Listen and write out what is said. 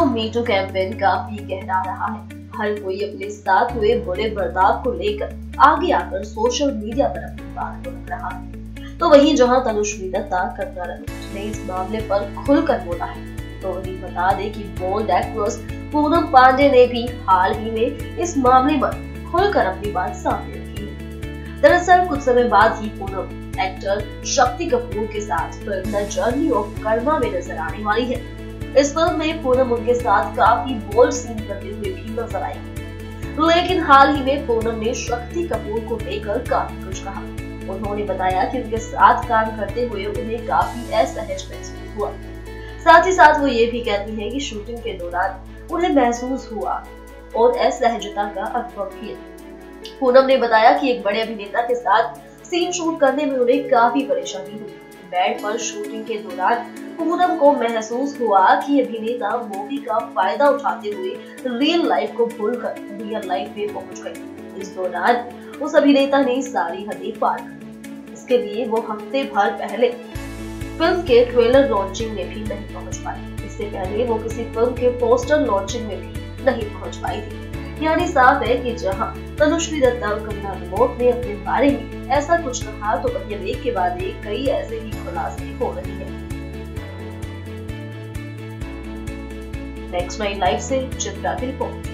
तो me too campaign काफी गहरा रहा है। हर कोई अपने साथ हुए बुरे बर्ताव को लेकर आगे आकर सोशल मीडिया पर अपनी बात को रख रहा है। तो वहीं जहां तनुश्री दत्ता, कंगना रनौत ने इस मामले पर खुलकर बोला है, तो वहीं बता दें कि बोल्ड एक्ट्रेस पूनम पांडे ने भी हाल ही में इस मामले पर खुलकर अपनी बात सामने रखी है। दरअसल कुछ समय बाद ही पूनम एक्टर शक्ति कपूर के साथ film The Journey of Karma में नजर आने वाली है। इस फिल्म में पूनम उनके साथ काफी बोल्ड सीन करते हुए भी नजर आएगी। लेकिन हाल ही में पूनम ने शक्ति कपूर को लेकर काफी कुछ कहा। उन्होंने बताया कि उनके साथ काम करते हुए उन्हें काफी असहज महसूस हुआ। साथ ही साथ वो ये भी कहती है कि शूटिंग के दौरान उन्हें महसूस हुआ और असहजता का अनुभव किया। पूनम ने बताया कि एक बड़े अभिनेता के साथ सीन शूट करने में उन्हें काफी परेशानी हुई। बेड पर शूटिंग के दौरान पूनम को महसूस हुआ कि अभिनेता मूवी का फायदा उठाते हुए रियल लाइफ को भूलकर रियल लाइफ में पहुंच गए। इस दौरान उस अभिनेता ने सारी हदें पार कर दी। इसके लिए वो हफ्ते भर पहले फिल्म के ट्रेलर लॉन्चिंग में भी नहीं पहुंच पाई। इससे पहले वो किसी फिल्म के पोस्टर लॉन्चिंग में भी नहीं पहुंच पाई थी। यानी साफ है कि जहां तनुश्री दत्ता और कंगना रनौत ने अपने बारे में ऐसा कुछ कहा, तो वहीं एक के बाद एक कई ऐसे ही खुलासे हो रहे हैं। नेक्स्ट 9 लाइव से चित्रा की रिपोर्ट।